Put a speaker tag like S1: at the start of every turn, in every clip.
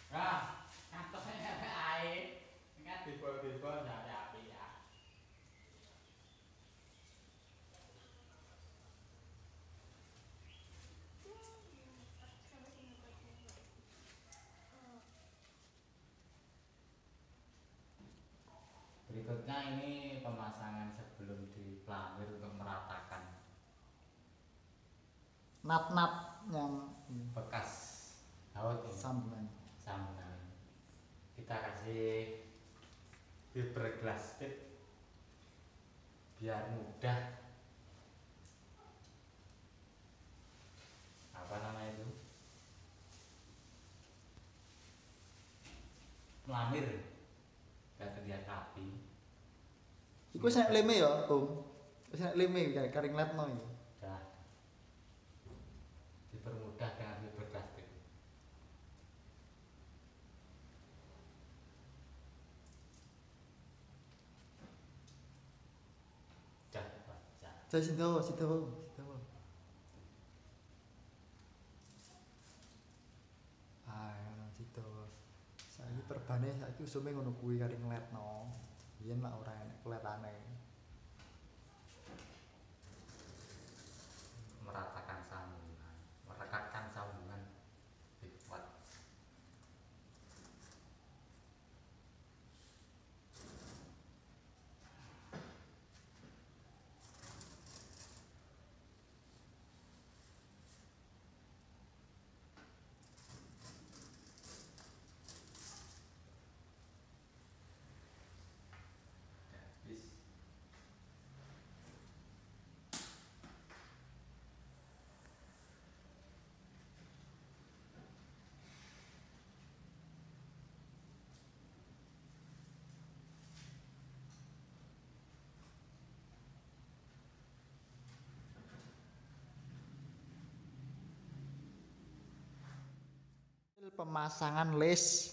S1: Ah, kantongnya air. Ingat bibol-bibol dari api ya. Berikutnya ini pemasangan sebelum dipelamir untuk meratakan
S2: nat-nat yang
S1: bekas baut ini,
S2: sambungan.
S1: sambungan ini. Kita kasih fiberglass tip biar mudah apa namanya itu melamir, biar terlihat rapi.
S2: Iku sing leme ya, Om. Sing leme kayak karing letno iki.
S1: Dah dipermudah dengan fiberglass tip. Dah baca.
S2: Saya sindawa, sindawa, sindawa. Ngono sindawa. Saiki perbane saiki usume ngono kuwi karing letno. Biyen mak ora enek keletane.
S1: Meratakan sambungan, merekatkan sambungan dibuat. Habis.
S2: Pemasangan les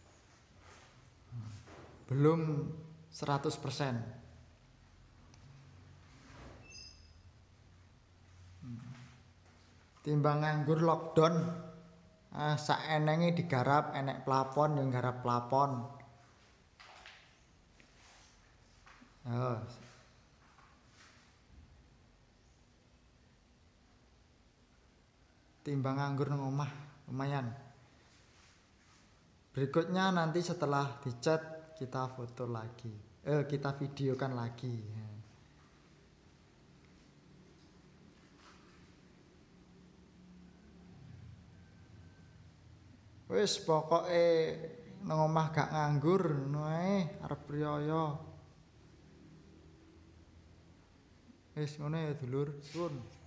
S2: belum 100%. Timbang nganggur lockdown, saenenge digarap, enek plafon yang garap plafon. Timbang nganggur nang omah, lumayan. Berikutnya nanti setelah dicat kita foto lagi, kita videokan lagi. Wis pokoke nang omah gak nganggur, ngono ae arep riyaya. Wis ngono ya dulur, suwun.